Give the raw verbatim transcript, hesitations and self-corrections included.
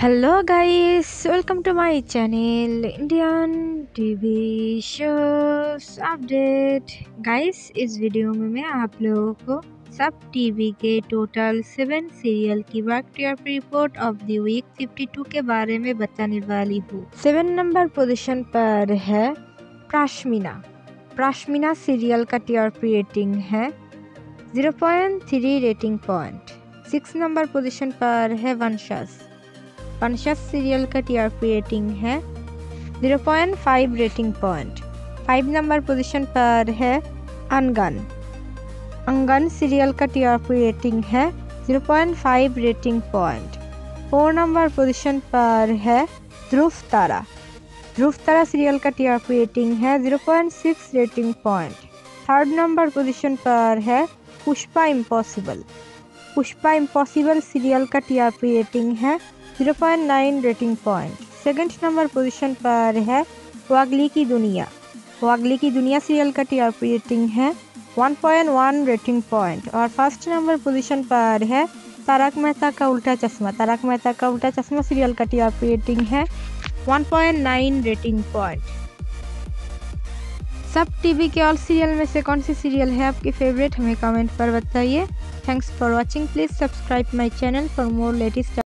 Hello guys, welcome to my channel Indian TV shows update. Guys, इस video में मैं आप लोगों को सब टीवी के टोटल सेवन सीरियल की work report of the week fifty two के बारे में बताने वाली हूँ। सेवन नंबर पोजीशन पर है प्राश्मिना। प्राश्मिना सीरियल का टीआरपी रेटिंग है zero point three rating point. Six number position पर है वंशस। वंशस सीरियल का टीआरपी रेटिंग है zero point five rating point. Five number position पर है अनगन। अंगन सीरियल का टीआरपी रेटिंग है zero point five rating point. Four number position पर है ध्रुव तारा। ध्रुव तारा सीरियल का टीआरपी रेटिंग है zero point six rating point. Third number position पर है Pushpa impossible. Pushpa impossible serial का टीआरपी रेटिंग है zero point nine rating point. Second number position पर है वागली की दुनिया। वागली की दुनिया सीरियल का टीआरपी रेटिंग है one point one rating point. और फर्स्ट नंबर पोजीशन पर है तारक मेहता का उल्टा चश्मा। तारक मेहता का उल्टा चश्मा सीरियल का टीआरपी रेटिंग है one point nine rating point. Sab TV के ऑल सीरियल में से कौन सी सीरियल है आपकी फेवरेट, हमें कमेंट पर बताइए। Thanks for watching. Please subscribe my channel for more latest